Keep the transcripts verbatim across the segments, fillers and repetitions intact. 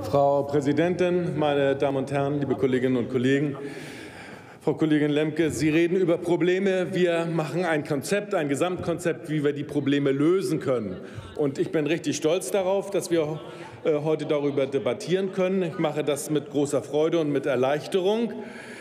Frau Präsidentin, meine Damen und Herren, liebe Kolleginnen und Kollegen! Frau Kollegin Lemke, Sie reden über Probleme. Wir machen ein Konzept, ein Gesamtkonzept, wie wir die Probleme lösen können. Und ich bin richtig stolz darauf, dass wir heute darüber debattieren können. Ich mache das mit großer Freude und mit Erleichterung,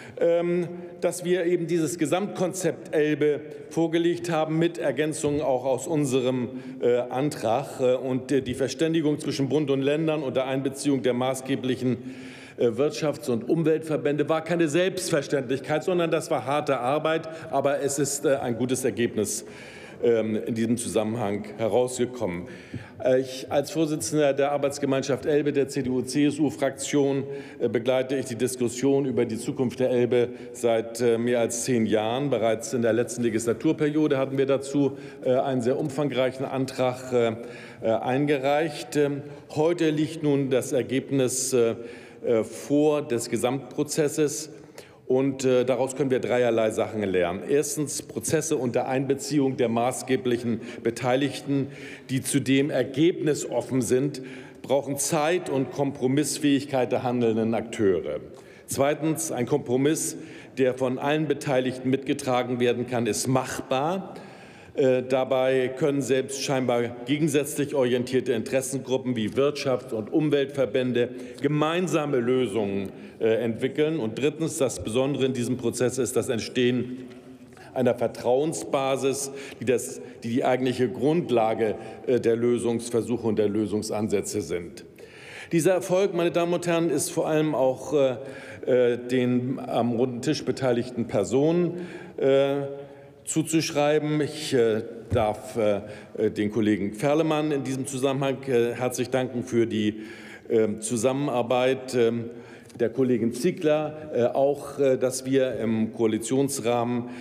dass wir eben dieses Gesamtkonzept Elbe vorgelegt haben, mit Ergänzungen auch aus unserem Antrag. Und die Verständigung zwischen Bund und Ländern unter Einbeziehung der maßgeblichen Wirtschafts- und Umweltverbände war keine Selbstverständlichkeit, sondern das war harte Arbeit. Aber es ist ein gutes Ergebnis in diesem Zusammenhang herausgekommen. Ich, als Vorsitzender der Arbeitsgemeinschaft Elbe der C D U C S U-Fraktion begleite ich die Diskussion über die Zukunft der Elbe seit mehr als zehn Jahren. Bereits in der letzten Legislaturperiode hatten wir dazu einen sehr umfangreichen Antrag eingereicht. Heute liegt nun das Ergebnis vor des Gesamtprozesses. Und äh, daraus können wir dreierlei Sachen lernen. Erstens Prozesse unter Einbeziehung der maßgeblichen Beteiligten, die zudem ergebnisoffen sind, brauchen Zeit und Kompromissfähigkeit der handelnden Akteure. Zweitens ein Kompromiss, der von allen Beteiligten mitgetragen werden kann, ist machbar. Äh, dabei können selbst scheinbar gegensätzlich orientierte Interessengruppen wie Wirtschafts- und Umweltverbände gemeinsame Lösungen entwickeln. Und drittens, das Besondere in diesem Prozess ist das Entstehen einer Vertrauensbasis, die, das, die die eigentliche Grundlage der Lösungsversuche und der Lösungsansätze sind. Dieser Erfolg, meine Damen und Herren, ist vor allem auch äh, den am runden Tisch beteiligten Personen äh, zuzuschreiben. Ich äh, darf äh, den Kollegen Ferlemann in diesem Zusammenhang äh, herzlich danken für die äh, Zusammenarbeit. Äh, der Kollegin Ziegler, auch, dass wir im Koalitionsrahmen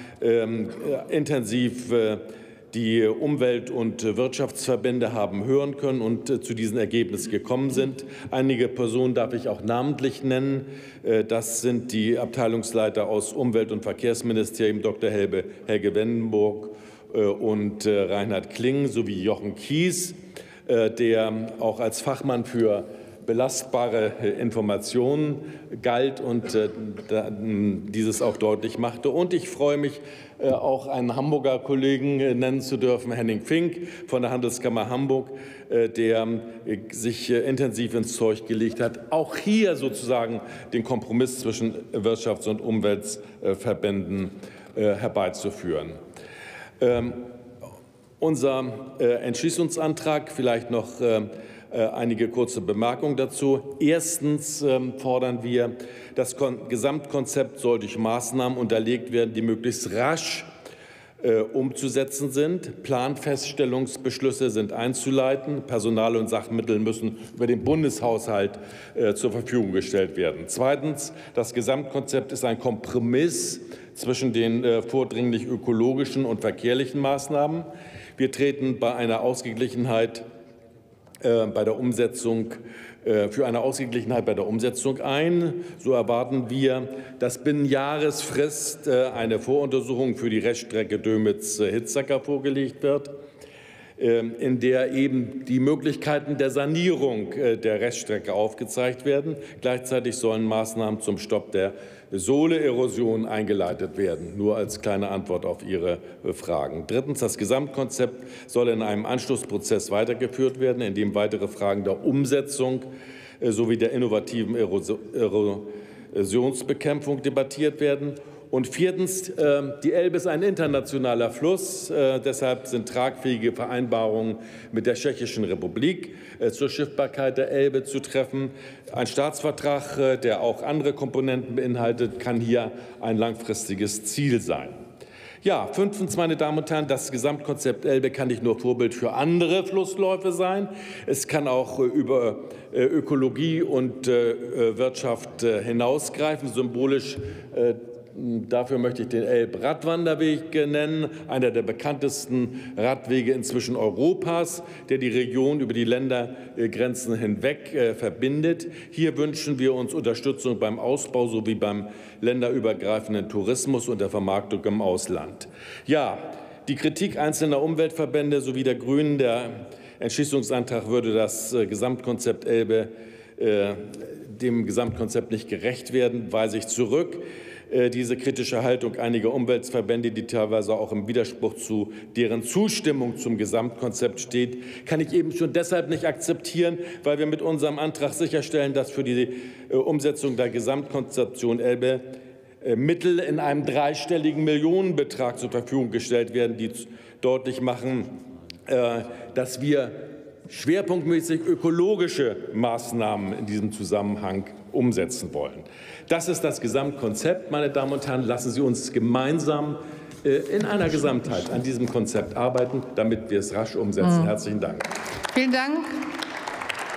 intensiv die Umwelt- und Wirtschaftsverbände haben hören können und zu diesem Ergebnis gekommen sind. Einige Personen darf ich auch namentlich nennen. Das sind die Abteilungsleiter aus Umwelt- und Verkehrsministerium Doktor Helge, Helge Wendenburg und Reinhard Kling sowie Jochen Kies, der auch als Fachmann für belastbare Informationen galt und äh, dieses auch deutlich machte. Und ich freue mich, äh, auch einen Hamburger Kollegen äh, nennen zu dürfen, Henning Fink von der Handelskammer Hamburg, äh, der äh, sich äh, intensiv ins Zeug gelegt hat, auch hier sozusagen den Kompromiss zwischen Wirtschafts- und Umweltverbänden äh, herbeizuführen. Ähm, unser äh, Entschließungsantrag, vielleicht noch äh, einige kurze Bemerkungen dazu. Erstens fordern wir, das Gesamtkonzept soll durch Maßnahmen unterlegt werden, die möglichst rasch umzusetzen sind. Planfeststellungsbeschlüsse sind einzuleiten. Personal und Sachmittel müssen über den Bundeshaushalt zur Verfügung gestellt werden. Zweitens, das Gesamtkonzept ist ein Kompromiss zwischen den vordringlich ökologischen und verkehrlichen Maßnahmen. Wir treten bei einer Ausgeglichenheit bei der Umsetzung für eine Ausgeglichenheit bei der Umsetzung ein. So erwarten wir, dass binnen Jahresfrist eine Voruntersuchung für die Reststrecke Dömitz-Hitzacker vorgelegt wird, in der eben die Möglichkeiten der Sanierung der Reststrecke aufgezeigt werden. Gleichzeitig sollen Maßnahmen zum Stopp der Sohleerosion eingeleitet werden. Nur als kleine Antwort auf Ihre Fragen. Drittens, das Gesamtkonzept soll in einem Anschlussprozess weitergeführt werden, in dem weitere Fragen der Umsetzung sowie der innovativen Erosionsbekämpfung debattiert werden. Und viertens, die Elbe ist ein internationaler Fluss. Deshalb sind tragfähige Vereinbarungen mit der Tschechischen Republik zur Schiffbarkeit der Elbe zu treffen. Ein Staatsvertrag, der auch andere Komponenten beinhaltet, kann hier ein langfristiges Ziel sein. Ja, fünftens, meine Damen und Herren, das Gesamtkonzept Elbe kann nicht nur Vorbild für andere Flussläufe sein. Es kann auch über Ökologie und Wirtschaft hinausgreifen, symbolisch. Dafür möchte ich den Elb-Radwanderweg nennen, einer der bekanntesten Radwege inzwischen Europas, der die Region über die Ländergrenzen hinweg verbindet. Hier wünschen wir uns Unterstützung beim Ausbau sowie beim länderübergreifenden Tourismus und der Vermarktung im Ausland. Ja, die Kritik einzelner Umweltverbände sowie der Grünen, der Entschließungsantrag würde das Gesamtkonzept Elbe äh, dem Gesamtkonzept nicht gerecht werden, weise ich zurück. Diese kritische Haltung einiger Umweltverbände, die teilweise auch im Widerspruch zu deren Zustimmung zum Gesamtkonzept steht, kann ich eben schon deshalb nicht akzeptieren, weil wir mit unserem Antrag sicherstellen, dass für die Umsetzung der Gesamtkonzeption Elbe Mittel in einem dreistelligen Millionenbetrag zur Verfügung gestellt werden, die deutlich machen, dass wir schwerpunktmäßig ökologische Maßnahmen in diesem Zusammenhang umsetzen wollen. Das ist das Gesamtkonzept, meine Damen und Herren. Lassen Sie uns gemeinsam in einer Gesamtheit an diesem Konzept arbeiten, damit wir es rasch umsetzen. Mhm. Herzlichen Dank. Vielen Dank.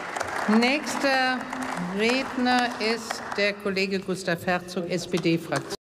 Nächster Redner ist der Kollege Gustav Herzog, S P D-Fraktion.